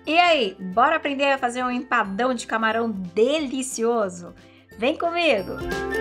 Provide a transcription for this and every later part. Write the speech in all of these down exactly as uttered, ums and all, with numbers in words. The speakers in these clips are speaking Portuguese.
E aí, bora aprender a fazer um empadão de camarão delicioso? Vem comigo!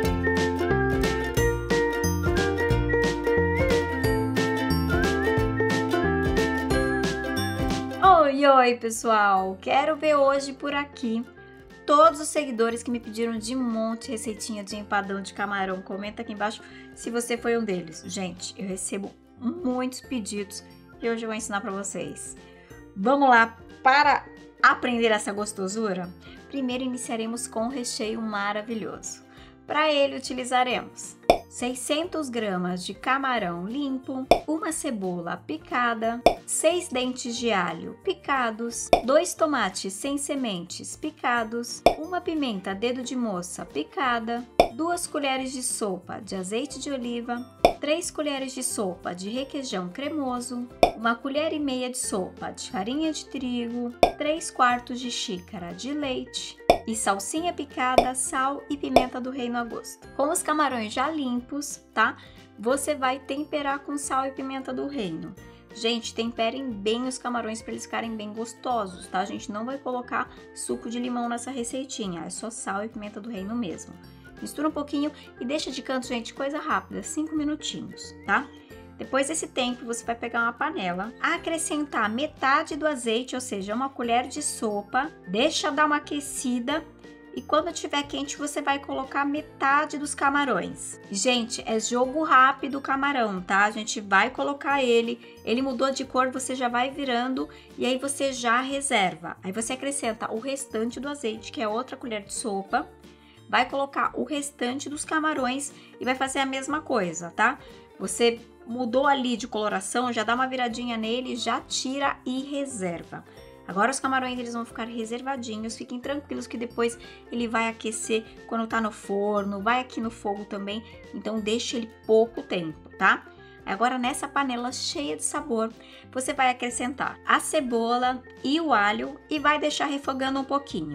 Oi, oi, pessoal! Quero ver hoje por aqui todos os seguidores que me pediram de monte receitinha de empadão de camarão. Comenta aqui embaixo se você foi um deles. Gente, eu recebo muitos pedidos e hoje eu vou ensinar para vocês. Vamos lá para aprender essa gostosura? Primeiro iniciaremos com um recheio maravilhoso. Para ele utilizaremos seiscentas gramas de camarão limpo, uma cebola picada, seis dentes de alho picados, dois tomates sem sementes picados, uma pimenta dedo de moça picada, duas colheres de sopa de azeite de oliva, três colheres de sopa de requeijão cremoso, uma colher e meia de sopa de farinha de trigo, três quartos de xícara de leite e salsinha picada, sal e pimenta do reino a gosto. Com os camarões já limpos, tá? Você vai temperar com sal e pimenta do reino. Gente, temperem bem os camarões para eles ficarem bem gostosos, tá? A gente não vai colocar suco de limão nessa receitinha, é só sal e pimenta do reino mesmo. Mistura um pouquinho e deixa de canto, gente, coisa rápida, cinco minutinhos, tá? Depois desse tempo, você vai pegar uma panela, acrescentar metade do azeite, ou seja, uma colher de sopa, deixa dar uma aquecida e quando estiver quente, você vai colocar metade dos camarões. Gente, é jogo rápido o camarão, tá? A gente vai colocar ele, ele mudou de cor, você já vai virando e aí você já reserva. Aí você acrescenta o restante do azeite, que é outra colher de sopa, vai colocar o restante dos camarões e vai fazer a mesma coisa, tá? Você mudou ali de coloração, já dá uma viradinha nele, já tira e reserva. Agora os camarões eles vão ficar reservadinhos, fiquem tranquilos que depois ele vai aquecer quando tá no forno, vai aqui no fogo também, então deixa ele pouco tempo, tá? Agora nessa panela cheia de sabor, você vai acrescentar a cebola e o alho e vai deixar refogando um pouquinho.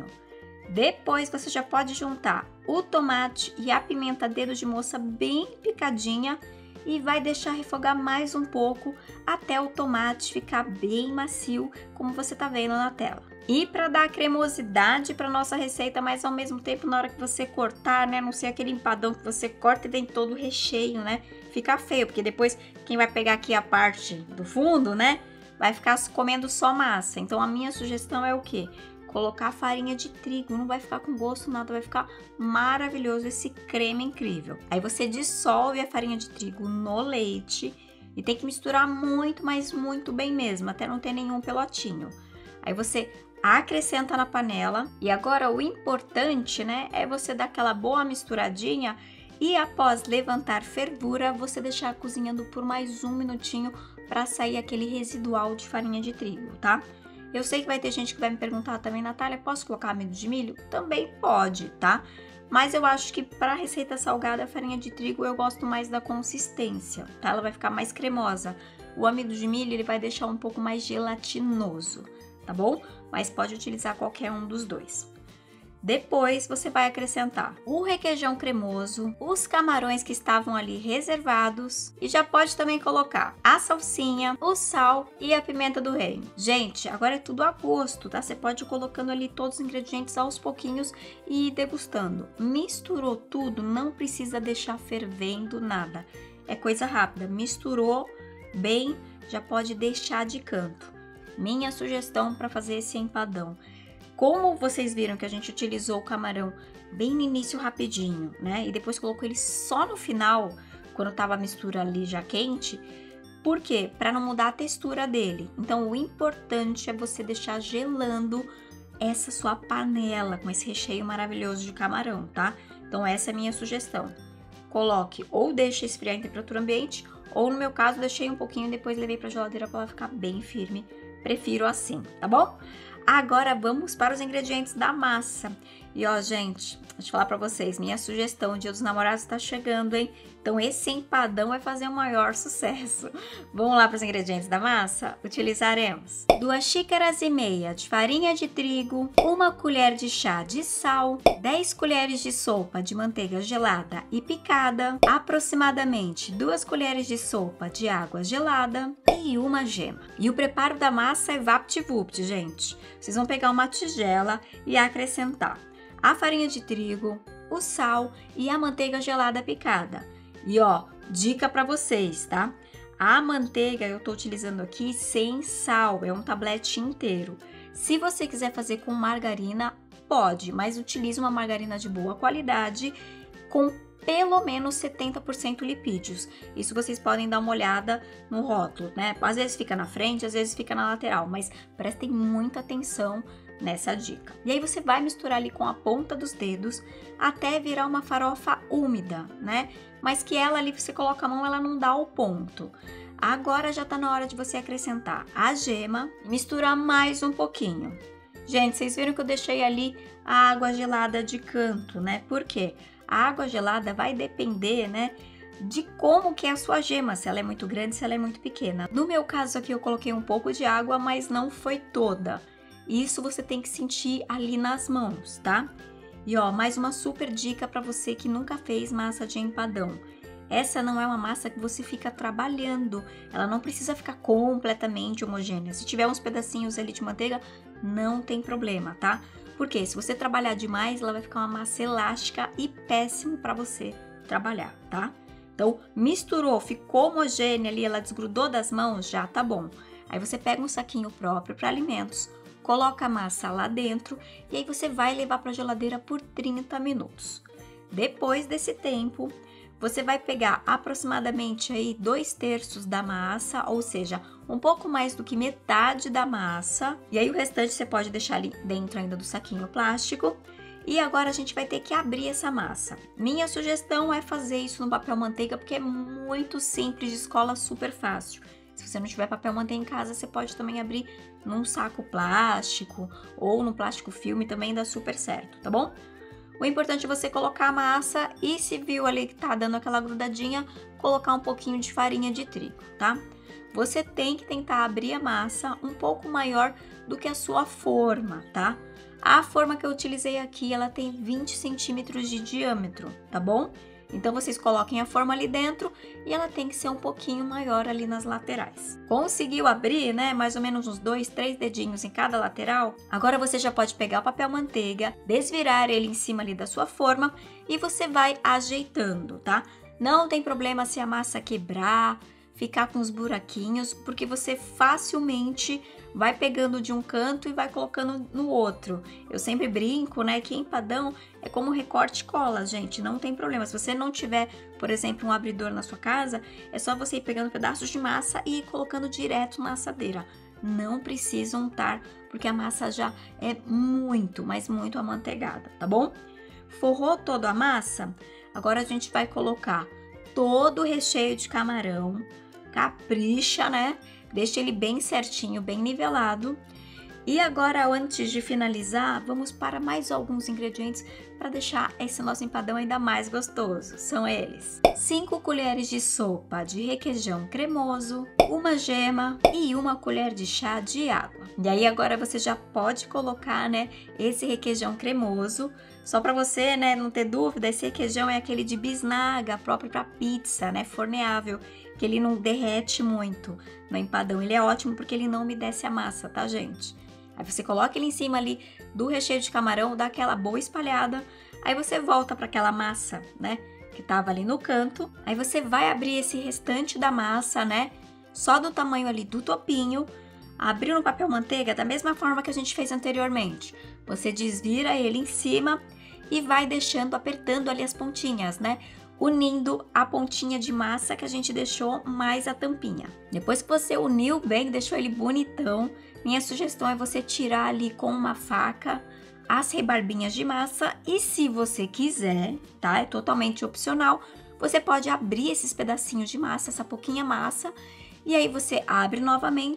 Depois você já pode juntar o tomate e a pimenta dedo de moça bem picadinha e vai deixar refogar mais um pouco até o tomate ficar bem macio, como você tá vendo na tela. E para dar cremosidade para nossa receita, mas ao mesmo tempo na hora que você cortar, né, não ser aquele empadão que você corta e vem todo o recheio, né, fica feio, porque depois quem vai pegar aqui a parte do fundo, né, vai ficar comendo só massa. Então a minha sugestão é o quê? Colocar farinha de trigo, não vai ficar com gosto nada, vai ficar maravilhoso esse creme incrível. Aí você dissolve a farinha de trigo no leite e tem que misturar muito, mas muito bem mesmo, até não ter nenhum pelotinho. Aí você acrescenta na panela e agora o importante, né, é você dar aquela boa misturadinha e após levantar fervura, você deixar cozinhando por mais um minutinho para sair aquele residual de farinha de trigo, tá? Eu sei que vai ter gente que vai me perguntar também, Natália, posso colocar amido de milho? Também pode, tá? Mas eu acho que para receita salgada, a farinha de trigo eu gosto mais da consistência, tá? Ela vai ficar mais cremosa. O amido de milho, ele vai deixar um pouco mais gelatinoso, tá bom? Mas pode utilizar qualquer um dos dois. Depois você vai acrescentar o requeijão cremoso, os camarões que estavam ali reservados e já pode também colocar a salsinha, o sal e a pimenta do reino. Gente, agora é tudo a gosto, tá? Você pode ir colocando ali todos os ingredientes aos pouquinhos e ir degustando. Misturou tudo, não precisa deixar fervendo nada. É coisa rápida, misturou bem, já pode deixar de canto. Minha sugestão para fazer esse empadão. Como vocês viram que a gente utilizou o camarão bem no início rapidinho, né? E depois colocou ele só no final, quando tava a mistura ali já quente. Por quê? Para não mudar a textura dele. Então o importante é você deixar gelando essa sua panela com esse recheio maravilhoso de camarão, tá? Então essa é a minha sugestão. Coloque ou deixe esfriar em temperatura ambiente, ou no meu caso deixei um pouquinho e depois levei para a geladeira para ela ficar bem firme. Prefiro assim, tá bom? Agora vamos para os ingredientes da massa. E ó, gente, deixa eu falar pra vocês, minha sugestão, o Dia dos Namorados tá chegando, hein? Então esse empadão vai fazer o maior sucesso. Vamos lá para os ingredientes da massa? Utilizaremos duas xícaras e meia de farinha de trigo, uma colher de chá de sal, dez colheres de sopa de manteiga gelada e picada, aproximadamente duas colheres de sopa de água gelada e uma gema. E o preparo da massa é vapt-vupt, gente. Vocês vão pegar uma tigela e acrescentar a farinha de trigo, o sal e a manteiga gelada picada. E ó, dica para vocês, tá? A manteiga eu tô utilizando aqui sem sal, é um tablete inteiro. Se você quiser fazer com margarina, pode, mas utilize uma margarina de boa qualidade com pelo menos setenta por cento lipídios. Isso vocês podem dar uma olhada no rótulo, né? Às vezes fica na frente, às vezes fica na lateral, mas prestem muita atenção nessa dica. E aí você vai misturar ali com a ponta dos dedos até virar uma farofa úmida, né? Mas que ela ali, você coloca a mão, ela não dá o ponto. Agora já tá na hora de você acrescentar a gema e misturar mais um pouquinho. Gente, vocês viram que eu deixei ali a água gelada de canto, né? Por quê? A água gelada vai depender, né, de como que é a sua gema, se ela é muito grande, se ela é muito pequena. No meu caso aqui eu coloquei um pouco de água, mas não foi toda. Isso você tem que sentir ali nas mãos, tá? E ó, mais uma super dica para você que nunca fez massa de empadão. Essa não é uma massa que você fica trabalhando, ela não precisa ficar completamente homogênea. Se tiver uns pedacinhos ali de manteiga, não tem problema, tá? Porque se você trabalhar demais, ela vai ficar uma massa elástica e péssimo para você trabalhar, tá? Então, misturou, ficou homogênea ali, ela desgrudou das mãos, já tá bom. Aí você pega um saquinho próprio para alimentos, coloca a massa lá dentro e aí você vai levar para a geladeira por trinta minutos. Depois desse tempo, você vai pegar aproximadamente aí dois terços da massa, ou seja, um pouco mais do que metade da massa. E aí o restante você pode deixar ali dentro ainda do saquinho plástico. E agora a gente vai ter que abrir essa massa. Minha sugestão é fazer isso no papel manteiga, porque é muito simples, de escola, super fácil. Se você não tiver papel manteiga em casa, você pode também abrir num saco plástico ou no plástico filme, também dá super certo, tá bom? O importante é você colocar a massa e, se viu ali que tá dando aquela grudadinha, colocar um pouquinho de farinha de trigo, tá? Você tem que tentar abrir a massa um pouco maior do que a sua forma, tá? A forma que eu utilizei aqui, ela tem vinte centímetros de diâmetro, tá bom? Então, vocês coloquem a forma ali dentro e ela tem que ser um pouquinho maior ali nas laterais. Conseguiu abrir, né? Mais ou menos uns dois, três dedinhos em cada lateral. Agora você já pode pegar o papel manteiga, desvirar ele em cima ali da sua forma e você vai ajeitando, tá? Não tem problema se a massa quebrar, ficar com os buraquinhos, porque você facilmente vai pegando de um canto e vai colocando no outro. Eu sempre brinco, né, que empadão é como recorte e cola, gente, não tem problema. Se você não tiver, por exemplo, um abridor na sua casa, é só você ir pegando pedaços de massa e ir colocando direto na assadeira. Não precisa untar, porque a massa já é muito, mas muito amanteigada, tá bom? Forrou toda a massa, agora a gente vai colocar todo o recheio de camarão. Capricha, né? Deixa ele bem certinho, bem nivelado. E agora, antes de finalizar, vamos para mais alguns ingredientes para deixar esse nosso empadão ainda mais gostoso. São eles: cinco colheres de sopa de requeijão cremoso, uma gema e uma colher de chá de água. E aí agora você já pode colocar, né, esse requeijão cremoso. Só para você, né, não ter dúvida, esse requeijão é aquele de bisnaga, próprio para pizza, né, forneável, que ele não derrete muito no empadão. Ele é ótimo porque ele não umedece a massa, tá, gente? Aí você coloca ele em cima ali do recheio de camarão, dá aquela boa espalhada, aí você volta para aquela massa, né, que tava ali no canto. Aí você vai abrir esse restante da massa, né, só do tamanho ali do topinho, abriu no papel manteiga da mesma forma que a gente fez anteriormente. Você desvira ele em cima e vai deixando, apertando ali as pontinhas, né, unindo a pontinha de massa que a gente deixou mais a tampinha. Depois que você uniu bem, deixou ele bonitão, minha sugestão é você tirar ali com uma faca as rebarbinhas de massa e, se você quiser, tá? É totalmente opcional, você pode abrir esses pedacinhos de massa, essa pouquinha massa, e aí você abre novamente,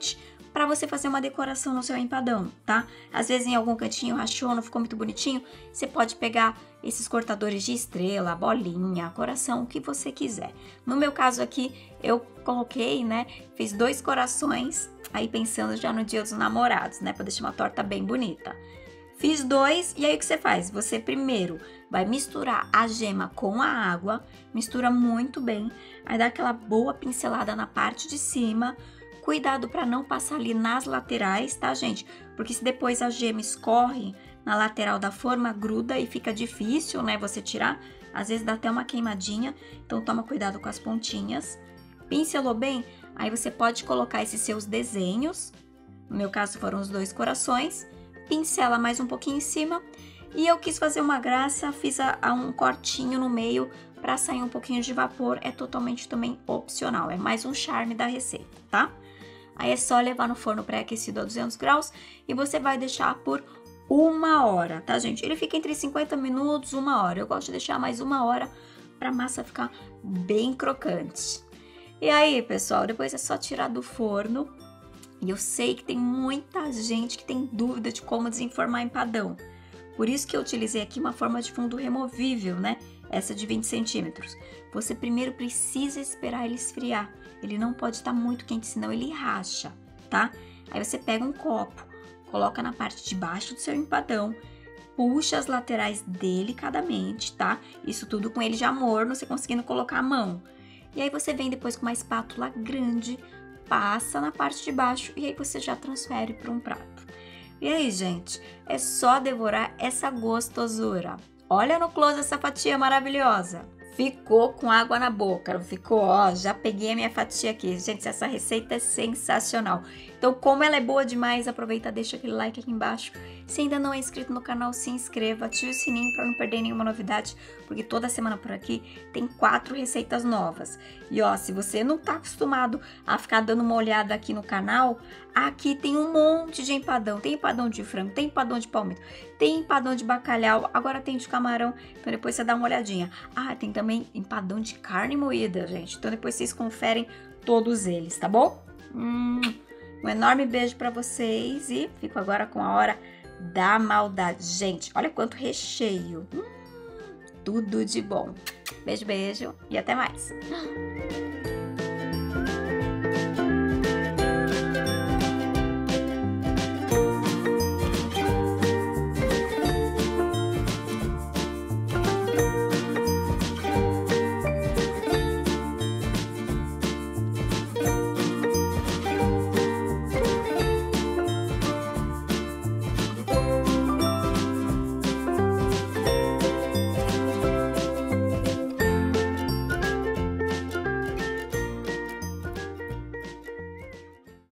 para você fazer uma decoração no seu empadão, tá? Às vezes em algum cantinho rachou, não ficou muito bonitinho, você pode pegar esses cortadores de estrela, bolinha, coração, o que você quiser. No meu caso aqui, eu coloquei, né, fiz dois corações, aí pensando já no Dia dos Namorados, né, para deixar uma torta bem bonita. Fiz dois, e aí o que você faz? Você primeiro vai misturar a gema com a água, mistura muito bem, aí dá aquela boa pincelada na parte de cima. Cuidado para não passar ali nas laterais, tá, gente? Porque se depois a gema escorre na lateral da forma, gruda e fica difícil, né, você tirar. Às vezes dá até uma queimadinha, então toma cuidado com as pontinhas. Pincelou bem? Aí você pode colocar esses seus desenhos. No meu caso foram os dois corações. Pincela mais um pouquinho em cima. E eu quis fazer uma graça, fiz a, a um cortinho no meio para sair um pouquinho de vapor. É totalmente também opcional, é mais um charme da receita, tá? Aí é só levar no forno pré-aquecido a duzentos graus e você vai deixar por uma hora, tá, gente? Ele fica entre cinquenta minutos e uma hora. Eu gosto de deixar mais uma hora para a massa ficar bem crocante. E aí, pessoal, depois é só tirar do forno. E eu sei que tem muita gente que tem dúvida de como desenformar empadão. Por isso que eu utilizei aqui uma forma de fundo removível, né? Essa de vinte centímetros. Você primeiro precisa esperar ele esfriar. Ele não pode estar muito quente, senão ele racha, tá? Aí você pega um copo, coloca na parte de baixo do seu empadão, puxa as laterais delicadamente, tá? Isso tudo com ele já morno, você conseguindo colocar a mão. E aí você vem depois com uma espátula grande, passa na parte de baixo e aí você já transfere para um prato. E aí, gente, é só devorar essa gostosura. Olha no close essa fatia maravilhosa. Ficou com água na boca, não ficou? Ó, já peguei a minha fatia aqui. Gente, essa receita é sensacional. Então, como ela é boa demais, aproveita, deixa aquele like aqui embaixo. Se ainda não é inscrito no canal, se inscreva, ative o sininho para não perder nenhuma novidade, porque toda semana por aqui tem quatro receitas novas. E ó, se você não tá acostumado a ficar dando uma olhada aqui no canal, aqui tem um monte de empadão. Tem empadão de frango, tem empadão de palmito, tem empadão de bacalhau, agora tem de camarão. Então depois você dá uma olhadinha. Ah, tem também empadão de carne moída, gente. Então depois vocês conferem todos eles, tá bom? Hum, um enorme beijo pra vocês e fico agora com a hora da maldade. Gente, olha quanto recheio. Hum, tudo de bom. Beijo, beijo e até mais.